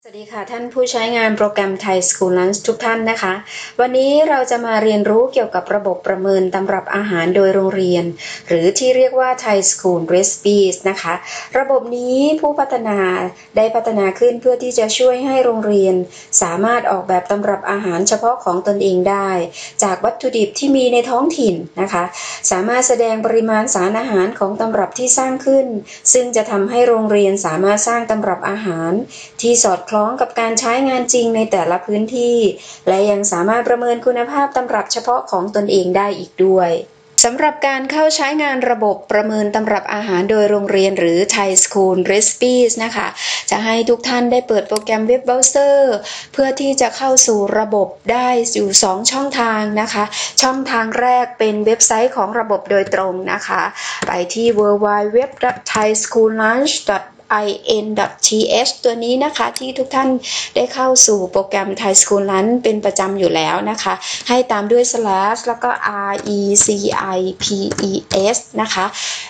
สวัสดีค่ะท่านผู้ใช้งานโปรแกรม Thai School Lunch ทุกท่านนะคะวันนี้เราจะมาเรียนรู้เกี่ยวกับระบบประเมินตำรับอาหารโดยโรงเรียนหรือที่เรียกว่า Thai School Recipes นะคะระบบนี้ผู้พัฒนาได้พัฒนาขึ้นเพื่อที่จะช่วยให้โรงเรียนสามารถออกแบบตำรับอาหารเฉพาะของตนเองได้จากวัตถุดิบที่มีในท้องถิ่นนะคะสามารถแสดงปริมาณสารอาหารของตำรับที่สร้างขึ้นซึ่งจะทำให้โรงเรียนสามารถสร้างตำรับอาหารที่สอดคล้องกับการใช้งานจริงในแต่ละพื้นที่และยังสามารถประเมินคุณภาพตำรับเฉพาะของตนเองได้อีกด้วยสำหรับการเข้าใช้งานระบบประเมินตำรับอาหารโดยโรงเรียนหรือ Thai School Recipes นะคะจะให้ทุกท่านได้เปิดโปรแกรมเว็บเบราว์เซอร์เพื่อที่จะเข้าสู่ระบบได้อยู่2ช่องทางนะคะช่องทางแรกเป็นเว็บไซต์ของระบบโดยตรงนะคะไปที่ www.thaischool.in.th ตัวนี้นะคะที่ทุกท่านได้เข้าสู่โปรแกรม Thai School Lunch เป็นประจำอยู่แล้วนะคะให้ตามด้วย slash แล้วก็ recipes นะคะ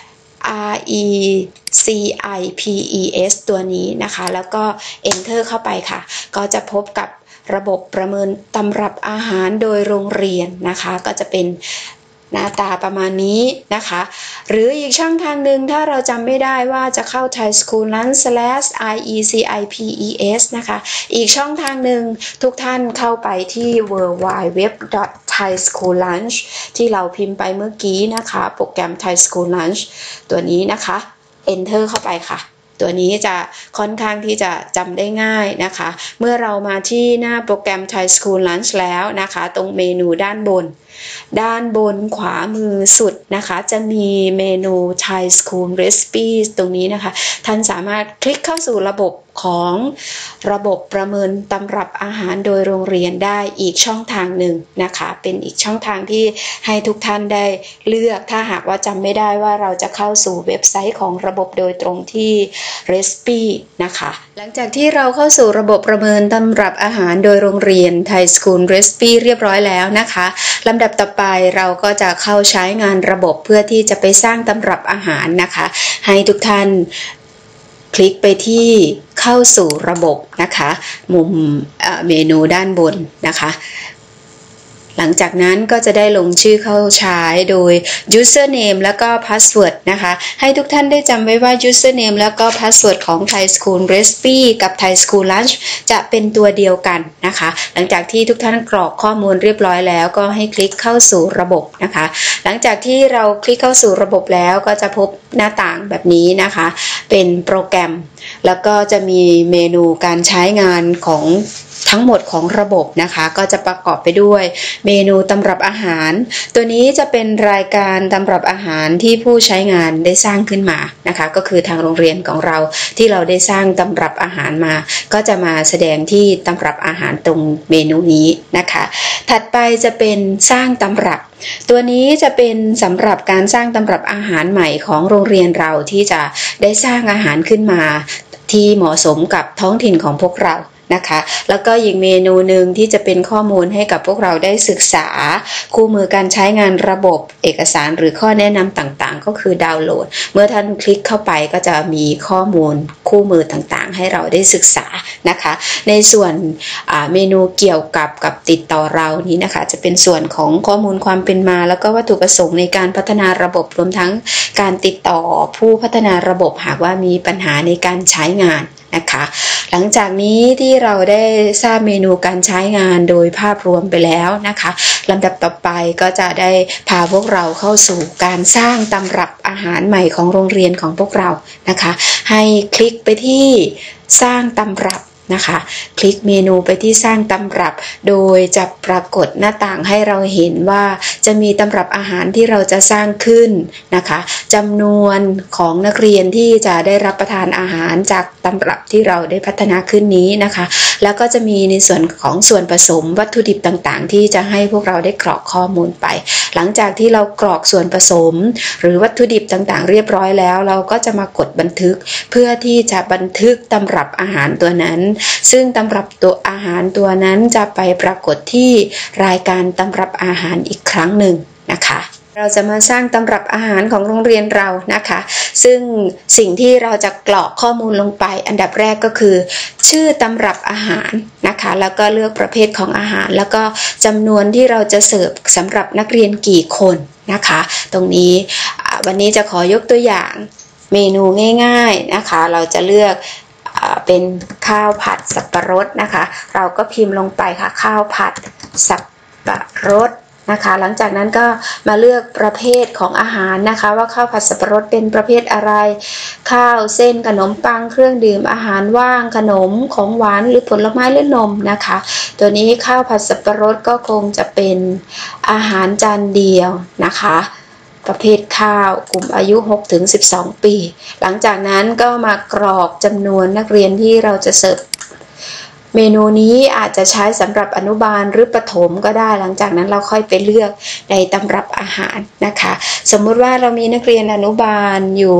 recipes ตัวนี้นะคะแล้วก็ enter เข้าไปค่ะก็จะพบกับระบบประเมินตำรับอาหารโดยโรงเรียนนะคะก็จะเป็นหน้าตาประมาณนี้นะคะหรืออีกช่องทางหนึ่งถ้าเราจำไม่ได้ว่าจะเข้า Thai School Lunch /recipes นะคะอีกช่องทางหนึ่งทุกท่านเข้าไปที่ www.thaisschoollunch ที่เราพิมพ์ไปเมื่อกี้นะคะโปรแกรม Thai School Lunch ตัวนี้นะคะ enter เข้าไปค่ะตัวนี้จะค่อนข้างที่จะจำได้ง่ายนะคะเมื่อเรามาที่หน้าโปรแกรม Thai School Lunch แล้วนะคะตรงเมนูด้านบนขวามือสุดนะคะจะมีเมนู Thai School Recipes ตรงนี้นะคะท่านสามารถคลิกเข้าสู่ระบบของระบบประเมินตำรับอาหารโดยโรงเรียนได้อีกช่องทางหนึ่งนะคะเป็นอีกช่องทางที่ให้ทุกท่านได้เลือกถ้าหากว่าจำไม่ได้ว่าเราจะเข้าสู่เว็บไซต์ของระบบโดยตรงที่ Recipe นะคะหลังจากที่เราเข้าสู่ระบบประเมินตำรับอาหารโดยโรงเรียน Thai School Recipe เรียบร้อยแล้วนะคะลำดับต่อไปเราก็จะเข้าใช้งานระบบเพื่อที่จะไปสร้างตำรับอาหารนะคะให้ทุกท่านคลิกไปที่เข้าสู่ระบบนะคะมุมเมนูด้านบนนะคะหลังจากนั้นก็จะได้ลงชื่อเข้าใช้โดย username แล้วก็ password นะคะให้ทุกท่านได้จำไว้ว่า username แล้วก็ password ของ Thai School Recipe กับ Thai School Lunch จะเป็นตัวเดียวกันนะคะหลังจากที่ทุกท่านกรอกข้อมูลเรียบร้อยแล้วก็ให้คลิกเข้าสู่ระบบนะคะหลังจากที่เราคลิกเข้าสู่ระบบแล้วก็จะพบหน้าต่างแบบนี้นะคะเป็นโปรแกรมแล้วก็จะมีเมนูการใช้งานของทั้งหมดของระบบนะคะก็จะประกอบไปด้วยเมนูตำรับอาหารตัวนี้จะเป็นรายการตำรับอาหารที่ผู้ใช้งานได้สร้างขึ้นมานะคะก็คือทางโรงเรียนของเราที่เราได้สร้างตำรับอาหารมาก็จะมาแสดงที่ตำรับอาหารตรงเมนูนี้นะคะถัดไปจะเป็นสร้างตำรับตัวนี้จะเป็นสำหรับการสร้างตำรับอาหารใหม่ของโรงเรียนเราที่จะได้สร้างอาหารขึ้นมาที่เหมาะสมกับท้องถิ่นของพวกเรานะคะแล้วก็อีกเมนูหนึ่งที่จะเป็นข้อมูลให้กับพวกเราได้ศึกษาคู่มือการใช้งานระบบเอกสารหรือข้อแนะนำต่างๆก็คือดาวน์โหลดเมื่อท่านคลิกเข้าไปก็จะมีข้อมูลคู่มือต่างๆให้เราได้ศึกษานะคะในส่วนเมนูเกี่ยวกับติดต่อเรานี้นะคะจะเป็นส่วนของข้อมูลความเป็นมาแล้วก็วัตถุประสงค์ในการพัฒนาระบบรวมทั้งการติดต่อผู้พัฒนาระบบหากว่ามีปัญหาในการใช้งานนะคะหลังจากนี้ที่เราได้ทราบเมนูการใช้งานโดยภาพรวมไปแล้วนะคะลำดับต่อไปก็จะได้พาพวกเราเข้าสู่การสร้างตำรับอาหารใหม่ของโรงเรียนของพวกเรานะคะให้คลิกไปที่สร้างตำรับนะคะคลิกเมนูไปที่สร้างตำรับโดยจะปรากฏหน้าต่างให้เราเห็นว่าจะมีตำรับอาหารที่เราจะสร้างขึ้นนะคะจำนวนของนักเรียนที่จะได้รับประทานอาหารจากตำรับที่เราได้พัฒนาขึ้นนี้นะคะแล้วก็จะมีในส่วนของส่วนผสมวัตถุดิบต่างๆที่จะให้พวกเราได้กรอกข้อมูลไปหลังจากที่เรากรอกส่วนผสมหรือวัตถุดิบต่างๆเรียบร้อยแล้วเราก็จะมากดบันทึกเพื่อที่จะบันทึกตำรับอาหารตัวนั้นซึ่งตำรับตัวอาหารตัวนั้นจะไปปรากฏที่รายการตำรับอาหารอีกครั้งหนึ่งนะคะเราจะมาสร้างตำรับอาหารของโรงเรียนเรานะคะซึ่งสิ่งที่เราจะกรอกข้อมูลลงไปอันดับแรกก็คือชื่อตำรับอาหารนะคะแล้วก็เลือกประเภทของอาหารแล้วก็จำนวนที่เราจะเสิร์ฟสำหรับนักเรียนกี่คนนะคะตรงนี้วันนี้จะขอยกตัวอย่างเมนูง่ายๆนะคะเราจะเลือกเป็นข้าวผัดสับปะรดนะคะเราก็พิมพ์ลงไปค่ะข้าวผัดสับปะรดนะคะหลังจากนั้นก็มาเลือกประเภทของอาหารนะคะว่าข้าวผัดสับปะรดเป็นประเภทอะไรข้าวเส้นขนมปังเครื่องดื่มอาหารว่างขนมของหวานหรือผลไม้หรือนมนะคะตัวนี้ข้าวผัดสับปะรดก็คงจะเป็นอาหารจานเดียวนะคะประเภทข้าวกลุ่มอายุ 6-12 ปีหลังจากนั้นก็มากรอกจำนวนนักเรียนที่เราจะเสิร์ฟเมนูนี้อาจจะใช้สำหรับอนุบาลหรือประถมก็ได้หลังจากนั้นเราค่อยไปเลือกในตำรับอาหารนะคะสมมุติว่าเรามีนักเรียนอนุบาลอยู่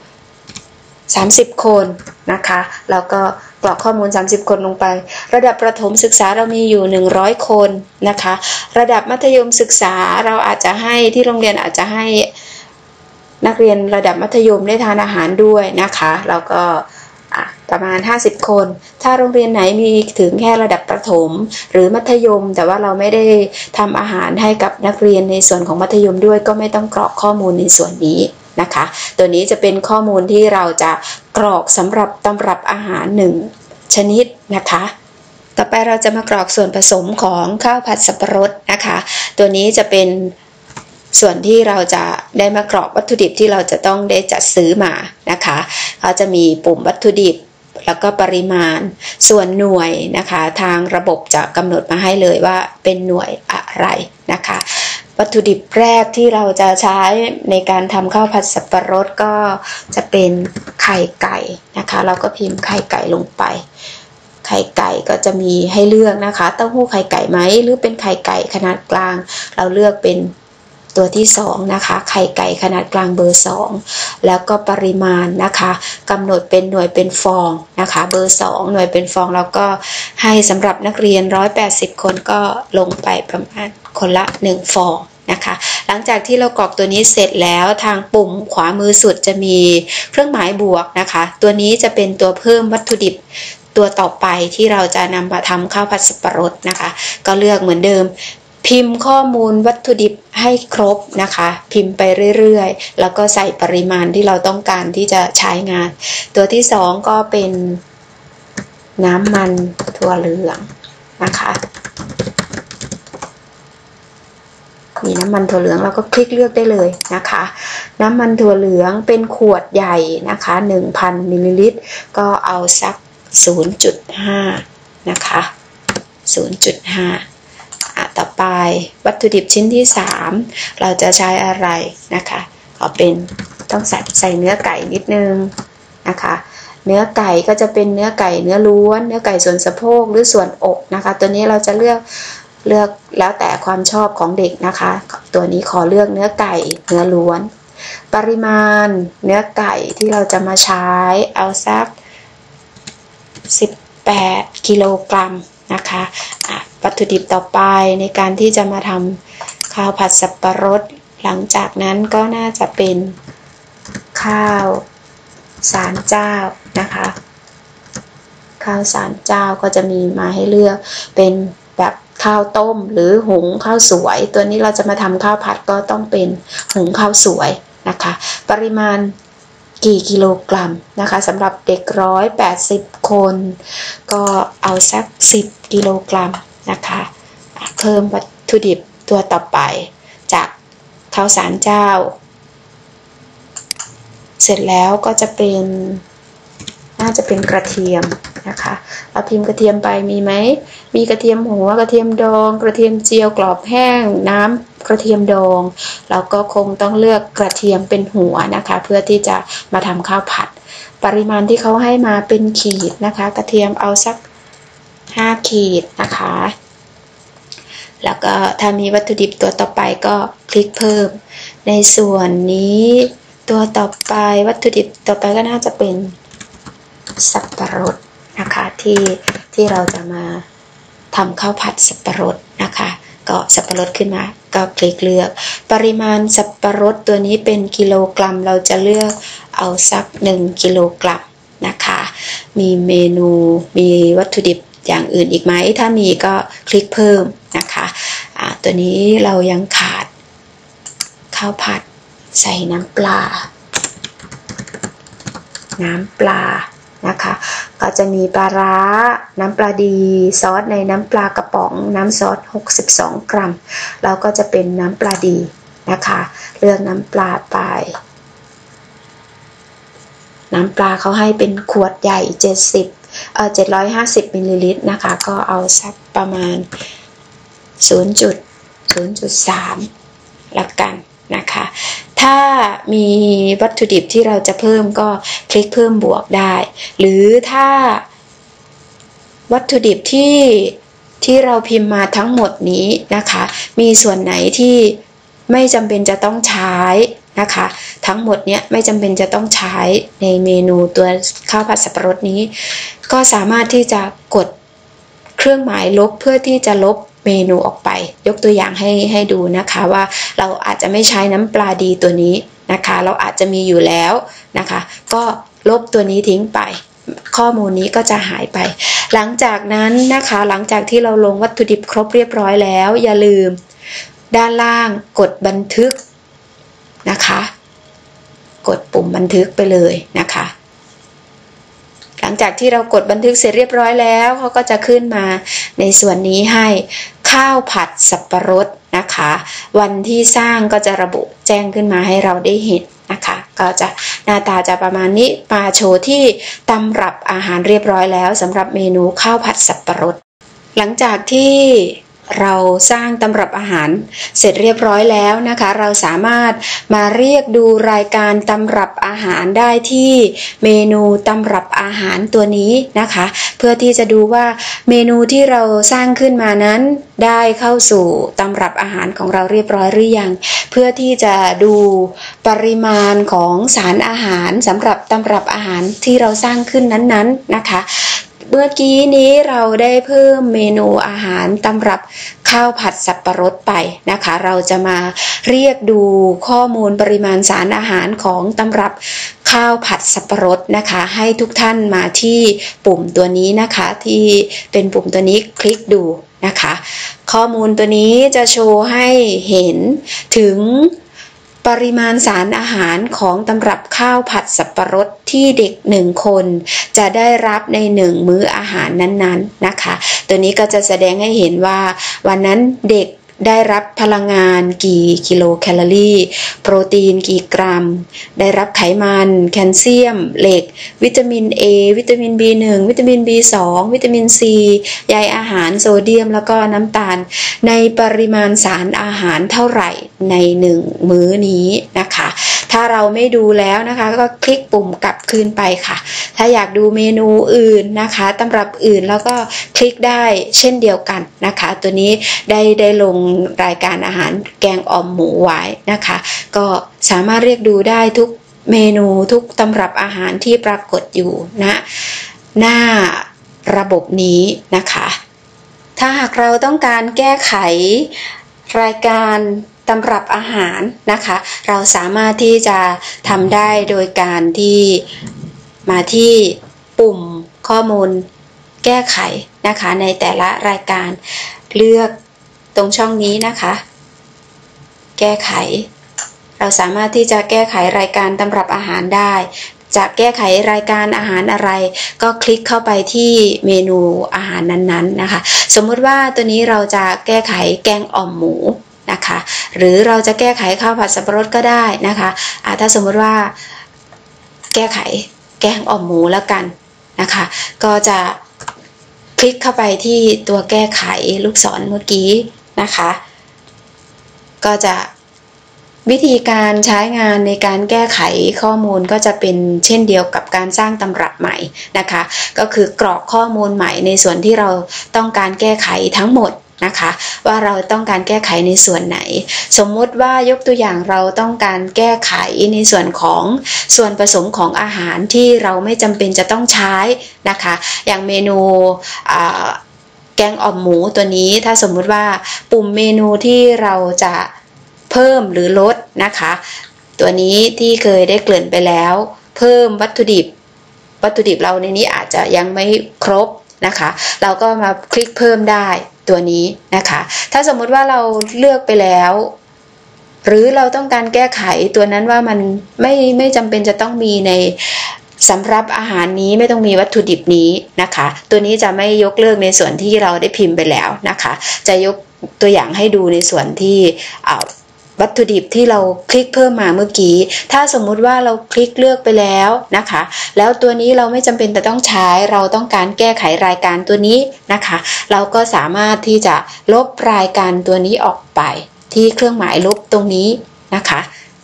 30 คนนะคะแล้วก็กรอกข้อมูล30 คนลงไประดับประถมศึกษาเรามีอยู่100 คนนะคะระดับมัธยมศึกษาเราอาจจะให้ที่โรงเรียนอาจจะให้นักเรียนระดับมัธยมได้ทานอาหารด้วยนะคะแล้วก็ประมาณ50 คนถ้าโรงเรียนไหนมีถึงแค่ระดับประถมหรือมัธยมแต่ว่าเราไม่ได้ทำอาหารให้กับนักเรียนในส่วนของมัธยมด้วยก็ไม่ต้องกรอกข้อมูลในส่วนนี้นะคะตัวนี้จะเป็นข้อมูลที่เราจะกรอกสำหรับตำรับอาหาร1ชนิดนะคะต่อไปเราจะมากรอกส่วนผสมของข้าวผัดสับปะรดนะคะตัวนี้จะเป็นส่วนที่เราจะได้มากรอกวัตถุดิบที่เราจะต้องได้จัดซื้อมานะคะเขาจะมีปุ่มวัตถุดิบแล้วก็ปริมาณส่วนหน่วยนะคะทางระบบจะกำหนดมาให้เลยว่าเป็นหน่วยอะไรนะคะวัตถุดิบแรกที่เราจะใช้ในการทำข้าวผัดสับปะรดก็จะเป็นไข่ไก่นะคะเราก็พิมพ์ไข่ไก่ลงไปไข่ไก่ก็จะมีให้เลือกนะคะเต้าหู้ไข่ไก่ไหมหรือเป็นไข่ไก่ขนาดกลางเราเลือกเป็นตัวที่2นะคะไข่ไก่ขนาดกลางเบอร์2แล้วก็ปริมาณนะคะกำหนดเป็นหน่วยเป็นฟองนะคะเบอร์2หน่วยเป็นฟองแล้วก็ให้สำหรับนักเรียน180 คนก็ลงไปประมาณคนละ1ฟองนะคะหลังจากที่เรากรอกตัวนี้เสร็จแล้วทางปุ่มขวามือสุดจะมีเครื่องหมายบวกนะคะตัวนี้จะเป็นตัวเพิ่มวัตถุดิบตัวต่อไปที่เราจะนำมาทำข้าวผัดสับปะรดนะคะก็เลือกเหมือนเดิมพิมพ์ข้อมูลวัตถุดิบให้ครบนะคะพิมพ์ไปเรื่อยๆแล้วก็ใส่ปริมาณที่เราต้องการที่จะใช้งานตัวที่2ก็เป็นน้ำมันถั่วเหลืองนะคะมีน้ำมันถั่วเหลืองเราก็คลิกเลือกได้เลยนะคะน้ำมันถั่วเหลืองเป็นขวดใหญ่นะคะ 1,000 มิลลิลิตรก็เอาสัก 0.5 นะคะ 0.5ต่อไปวัตถุดิบชิ้นที่3เราจะใช้อะไรนะคะเอาเป็นต้องใส่เนื้อไก่นิดนึงนะคะเนื้อไก่ก็จะเป็นเนื้อไก่เนื้อล้วนเนื้อไก่ส่วนสะโพกหรือส่วนอกนะคะตัวนี้เราจะเลือกแล้วแต่ความชอบของเด็กนะคะตัวนี้ขอเลือกเนื้อไก่เนื้อล้วนปริมาณเนื้อไก่ที่เราจะมาใช้เอาสัก18 กิโลกรัมนะคะวัตถุดิบต่อไปในการที่จะมาทำข้าวผัดสับปะรดหลังจากนั้นก็น่าจะเป็นข้าวสารเจ้านะคะข้าวสารเจ้าก็จะมีมาให้เลือกเป็นแบบข้าวต้มหรือหุงข้าวสวยตัวนี้เราจะมาทำข้าวผัดก็ต้องเป็นหุงข้าวสวยนะคะปริมาณกี่กิโลกรัมนะคะสำหรับเด็ก180 คนก็เอาสัก10 กิโลกรัมนะคะเพิ่มวัตถุดิบตัวต่อไปจากข้าวสารเจ้าเสร็จแล้วก็จะเป็นน่าจะเป็นกระเทียมนะคะเราพิมพ์กระเทียมไปมีไหมมีกระเทียมหัวกระเทียมดองกระเทียมเจียวกรอบแห้งน้ำกระเทียมดองเราก็คงต้องเลือกกระเทียมเป็นหัวนะคะเพื่อที่จะมาทำข้าวผัดปริมาณที่เขาให้มาเป็นขีดนะคะกระเทียมเอาสัก5 ขีดนะคะแล้วก็ถ้ามีวัตถุดิบตัวต่อไปก็คลิกเพิ่มในส่วนนี้ตัวต่อไปวัตถุดิบต่อไปก็น่าจะเป็นสับปะรดนะคะที่เราจะมาทำข้าวผัดสับปะรดนะคะก็สับปะรดขึ้นมาก็คลิกเลือกปริมาณสับปะรดตัวนี้เป็นกิโลกรัมเราจะเลือกเอาสัก1กิโลกรัมนะคะมีเมนูมีวัตถุดิบอย่างอื่นอีกไหมถ้ามีก็คลิกเพิ่มนะคะตัวนี้เรายังขาดข้าวผัดใส่น้ำปลานะคะก็จะมีปลาร้าน้ำปลาดีซอสในน้ำปลากระป๋องน้ำซอส62 กรัมแล้วก็จะเป็นน้ำปลาดีนะคะเลือกน้ำปลาไปน้ำปลาเขาให้เป็นขวดใหญ่750มิลลิลิตรนะคะก็เอาสักประมาณ 0.3 ละกันนะคะถ้ามีวัตถุดิบที่เราจะเพิ่มก็คลิกเพิ่มบวกได้หรือถ้าวัตถุดิบที่เราพิมพ์มาทั้งหมดนี้นะคะมีส่วนไหนที่ไม่จำเป็นจะต้องใช้นะคะทั้งหมดเนี้ยไม่จำเป็นจะต้องใช้ในเมนูตัวข้าวผัดสับปะรดนี้ก็สามารถที่จะกดเครื่องหมายลบเพื่อที่จะลบเมนูออกไปยกตัวอย่างให้ดูนะคะว่าเราอาจจะไม่ใช้น้ำปลาดีตัวนี้นะคะเราอาจจะมีอยู่แล้วนะคะก็ลบตัวนี้ทิ้งไปข้อมูลนี้ก็จะหายไปหลังจากนั้นนะคะหลังจากที่เราลงวัตถุดิบครบเรียบร้อยแล้วอย่าลืมด้านล่างกดบันทึกนะคะกดปุ่มบันทึกไปเลยนะคะหลังจากที่เรากดบันทึกเสร็จเรียบร้อยแล้วเขาก็จะขึ้นมาในส่วนนี้ให้ข้าวผัดสับปะรดนะคะวันที่สร้างก็จะระบุแจ้งขึ้นมาให้เราได้เห็นนะคะก็จะหน้าตาจะประมาณนี้มาโชว์ที่ตำรับอาหารเรียบร้อยแล้วสำหรับเมนูข้าวผัดสับปะรดหลังจากที่เราสร้างตำรับอาหารเสร็จเรียบร้อยแล้วนะคะเราสามารถมาเรียกดูรายการตำรับอาหารได้ที่เมนูตำรับอาหารตัวนี้นะคะเพื่อที่จะดูว่าเมนูที่เราสร้างขึ้นมานั้นได้เข้าสู่ตำรับอาหารของเราเรียบร้อยหรือยังเพื่อที่จะดูปริมาณของสารอาหารสำหรับตำรับอาหารที่เราสร้างขึ้นนั้นๆนะคะเมื่อกี้นี้เราได้เพิ่มเมนูอาหารตำรับข้าวผัดสับปะรดไปนะคะเราจะมาเรียกดูข้อมูลปริมาณสารอาหารของตำรับข้าวผัดสับปะรดนะคะให้ทุกท่านมาที่ปุ่มตัวนี้นะคะที่เป็นปุ่มตัวนี้คลิกดูนะคะข้อมูลตัวนี้จะโชว์ให้เห็นถึงปริมาณสารอาหารของตำรับข้าวผัดสับปะรดที่เด็ก1คนจะได้รับใน1มื้ออาหารนั้นๆนะคะตัวนี้ก็จะแสดงให้เห็นว่าวันนั้นเด็กได้รับพลังงานกี่กิโลแคลอรี่โปรตีนกี่กรัมได้รับไขมันแคลเซียมเหล็กวิตามิน A วิตามิน B1 วิตามิน B2 วิตามิน C ใยอาหารโซเดียมแล้วก็น้ำตาลในปริมาณสารอาหารเท่าไหร่ใน1มื้อนี้นะคะถ้าเราไม่ดูแล้วนะคะก็คลิกปุ่มกลับคืนไปค่ะถ้าอยากดูเมนูอื่นนะคะตำรับอื่นแล้วก็คลิกได้เช่นเดียวกันนะคะตัวนี้ได้ลงรายการอาหารแกงอ่อมหมูไว้นะคะก็สามารถเรียกดูได้ทุกเมนูทุกตำรับอาหารที่ปรากฏอยู่นะหน้าระบบนี้นะคะถ้าหากเราต้องการแก้ไขรายการตำรับอาหารนะคะเราสามารถที่จะทำได้โดยการที่มาที่ปุ่มข้อมูลแก้ไขนะคะในแต่ละรายการเลือกตรงช่องนี้นะคะแก้ไขเราสามารถที่จะแก้ไขรายการตำรับอาหารได้จะแก้ไขรายการอาหารอะไรก็คลิกเข้าไปที่เมนูอาหารนั้นๆนะคะสมมุติว่าตัวนี้เราจะแก้ไขแกงอ่อมหมูนะคะหรือเราจะแก้ไขข้าวผัดสับปะรดก็ได้นะคะถ้าสมมติว่าแก้ไขแกงอ่อมหมูแล้วกันนะคะก็จะคลิกเข้าไปที่ตัวแก้ไขลูกศรเมื่อกี้นะคะก็จะวิธีการใช้งานในการแก้ไขข้อมูลก็จะเป็นเช่นเดียวกับการสร้างตำรับใหม่นะคะก็คือกรอกข้อมูลใหม่ในส่วนที่เราต้องการแก้ไขทั้งหมดนะคะว่าเราต้องการแก้ไขในส่วนไหนสมมุติว่ายกตัวอย่างเราต้องการแก้ไขในส่วนของส่วนผสมของอาหารที่เราไม่จำเป็นจะต้องใช้นะคะอย่างเมนูแกงอ่อมหมูตัวนี้ถ้าสมมุติว่าปุ่มเมนูที่เราจะเพิ่มหรือลดนะคะตัวนี้ที่เคยได้เกริ่นไปแล้วเพิ่มวัตถุดิบเราในนี้อาจจะยังไม่ครบนะคะเราก็มาคลิกเพิ่มได้ตัวนี้นะคะถ้าสมมุติว่าเราเลือกไปแล้วหรือเราต้องการแก้ไขตัวนั้นว่ามันไม่จำเป็นจะต้องมีในสำหรับอาหารนี้ไม่ต้องมีวัตถุดิบนี้นะคะตัวนี้จะไม่ยกเลิกในส่วนที่เราได้พิมพ์ไปแล้วนะคะจะยกตัวอย่างให้ดูในส่วนที่วัตถุดิบที่เราคลิกเพิ่มมาเมื่อกี้ถ้าสมมุติว่าเราคลิกเลือกไปแล้วนะคะแล้วตัวนี้เราไม่จำเป็นแต่ต้องใช้เราต้องการแก้ไขรายการตัวนี้นะคะเราก็สามารถที่จะลบรายการตัวนี้ออกไปที่เครื่องหมายลบตรงนี้นะคะ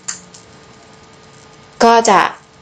ก็จะ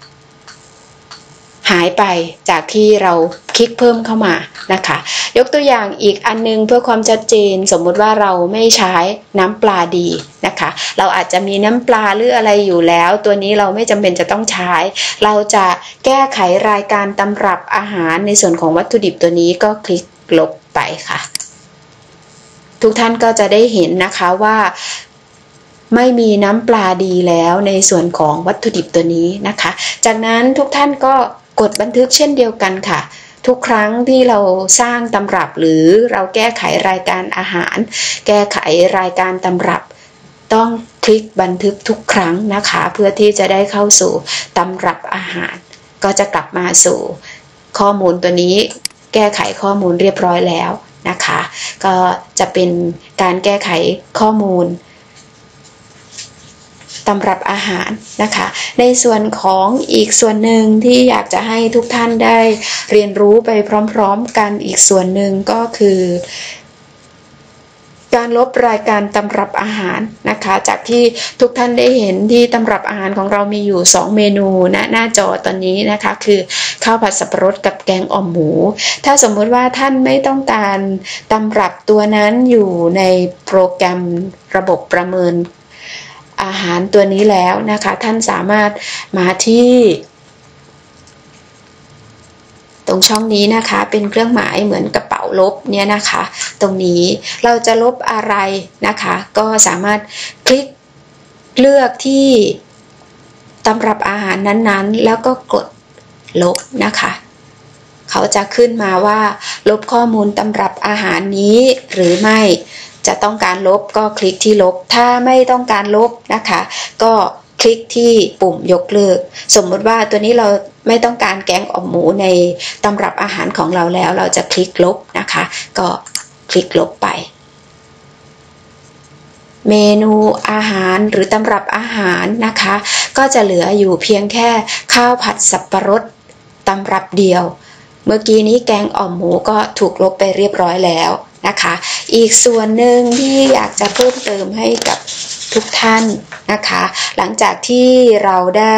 หายไปจากที่เราคลิกเพิ่มเข้ามานะคะยกตัวอย่างอีกอันนึงเพื่อความชัดเจนสมมุติว่าเราไม่ใช้น้ำปลาดีนะคะเราอาจจะมีน้ำปลาหรืออะไรอยู่แล้วตัวนี้เราไม่จำเป็นจะต้องใช้เราจะแก้ไขรายการตำรับอาหารในส่วนของวัตถุดิบตัวนี้ก็คลิกลบไปค่ะทุกท่านก็จะได้เห็นนะคะว่าไม่มีน้ำปลาดีแล้วในส่วนของวัตถุดิบตัวนี้นะคะจากนั้นทุกท่านก็กดบันทึกเช่นเดียวกันค่ะทุกครั้งที่เราสร้างตำรับหรือเราแก้ไขรายการอาหารแก้ไขรายการตำรับต้องคลิกบันทึกทุกครั้งนะคะเพื่อที่จะได้เข้าสู่ตำรับอาหารก็จะกลับมาสู่ข้อมูลตัวนี้แก้ไขข้อมูลเรียบร้อยแล้วนะคะก็จะเป็นการแก้ไขข้อมูลตำรับอาหารนะคะในส่วนของอีกส่วนหนึ่งที่อยากจะให้ทุกท่านได้เรียนรู้ไปพร้อมๆกันอีกส่วนหนึ่งก็คือการลบรายการตำรับอาหารนะคะจากที่ทุกท่านได้เห็นที่ตำรับอาหารของเรามีอยู่2เมนูนะหน้าจอตอนนี้นะคะคือข้าวผัดสับปะรดกับแกงอ่อมหมูถ้าสมมุติว่าท่านไม่ต้องการตำรับตัวนั้นอยู่ในโปรแกรมระบบประเมินอาหารตัวนี้แล้วนะคะท่านสามารถมาที่ตรงช่องนี้นะคะเป็นเครื่องหมายเหมือนกระเป๋าลบเนี่ยนะคะตรงนี้เราจะลบอะไรนะคะก็สามารถคลิกเลือกที่ตำรับอาหารนั้นๆแล้วก็กดลบนะคะเขาจะขึ้นมาว่าลบข้อมูลตำรับอาหารนี้หรือไม่จะต้องการลบก็คลิกที่ลบถ้าไม่ต้องการลบนะคะก็คลิกที่ปุ่มยกเลิกสมมติว่าตัวนี้เราไม่ต้องการแกงอ่อมหมูในตำรับอาหารของเราแล้วเราจะคลิกลบนะคะก็คลิกลบไปเมนูอาหารหรือตำรับอาหารนะคะก็จะเหลืออยู่เพียงแค่ข้าวผัดสับปะรดตำรับเดียวเมื่อกี้นี้แกงอ่อมหมูก็ถูกลบไปเรียบร้อยแล้วนะคะอีกส่วนหนึ่งที่อยากจะเพิ่มเติมให้กับทุกท่านนะคะหลังจากที่เราได้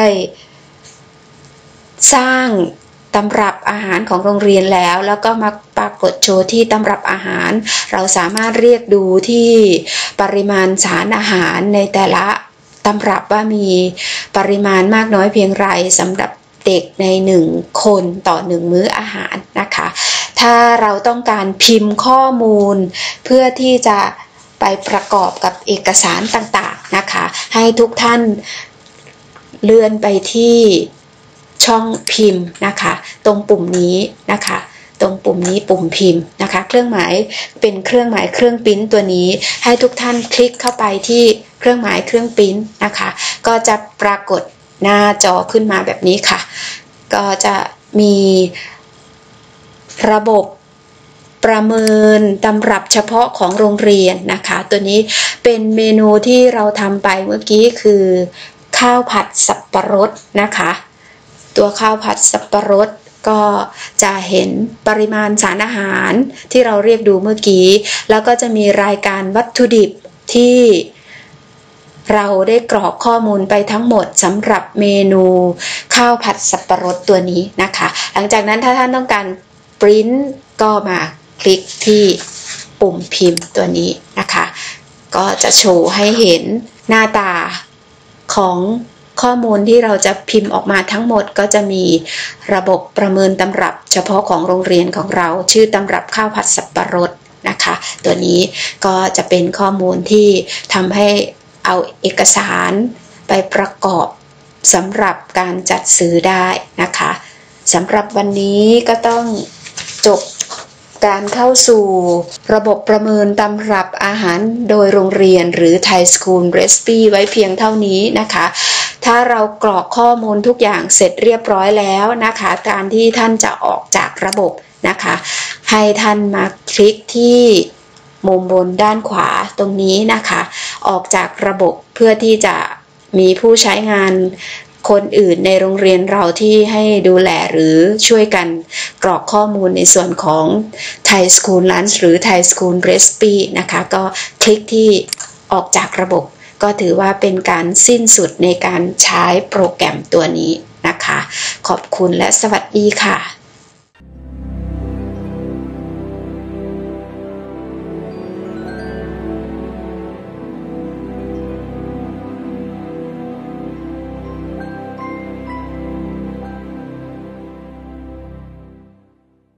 สร้างตำรับอาหารของโรงเรียนแล้วก็มาปรากฏโชว์ที่ตำรับอาหารเราสามารถเรียกดูที่ปริมาณสารอาหารในแต่ละตำรับว่ามีปริมาณมากน้อยเพียงไรสำหรับเด็กใน1คนต่อ1มื้ออาหารนะคะถ้าเราต้องการพิมพ์ข้อมูลเพื่อที่จะไปประกอบกับเอกสารต่างๆนะคะให้ทุกท่านเลื่อนไปที่ช่องพิมพ์นะคะตรงปุ่มนี้นะคะตรงปุ่มนี้ปุ่มพิมพ์นะคะเครื่องหมายเป็นเครื่องหมายเครื่องปริ้นตัวนี้ให้ทุกท่านคลิกเข้าไปที่เครื่องหมายเครื่องปริ้นนะคะก็จะปรากฏหน้าจอขึ้นมาแบบนี้ค่ะก็จะมีระบบประเมินตำรับเฉพาะของโรงเรียนนะคะตัวนี้เป็นเมนูที่เราทำไปเมื่อกี้คือข้าวผัดสับปะรดนะคะตัวข้าวผัดสับปะรดก็จะเห็นปริมาณสารอาหารที่เราเรียกดูเมื่อกี้แล้วก็จะมีรายการวัตถุดิบที่เราได้กรอกข้อมูลไปทั้งหมดสำหรับเมนูข้าวผัดสับปะรดตัวนี้นะคะหลังจากนั้นถ้าท่านต้องการปริ้นก็มาคลิกที่ปุ่มพิมพ์ตัวนี้นะคะก็จะโชว์ให้เห็นหน้าตาของข้อมูลที่เราจะพิมพ์ออกมาทั้งหมดก็จะมีระบบประเมินตำรับเฉพาะของโรงเรียนของเราชื่อตำรับข้าวผัดสับปะรดนะคะตัวนี้ก็จะเป็นข้อมูลที่ทำให้เอาเอกสารไปประกอบสำหรับการจัดซื้อได้นะคะสำหรับวันนี้ก็ต้องจบการเข้าสู่ระบบประเมินตำรับอาหารโดยโรงเรียนหรือ Thai School Recipe ไว้เพียงเท่านี้นะคะถ้าเรากรอกข้อมูลทุกอย่างเสร็จเรียบร้อยแล้วนะคะการที่ท่านจะออกจากระบบนะคะให้ท่านมาคลิกที่มุมบนด้านขวาตรงนี้นะคะออกจากระบบเพื่อที่จะมีผู้ใช้งานคนอื่นในโรงเรียนเราที่ให้ดูแลหรือช่วยกันกรอกข้อมูลในส่วนของ Thai School Lunch หรือ Thai School Recipe นะคะก็คลิกที่ออกจากระบบก็ถือว่าเป็นการสิ้นสุดในการใช้โปรแกรมตัวนี้นะคะขอบคุณและสวัสดีค่ะ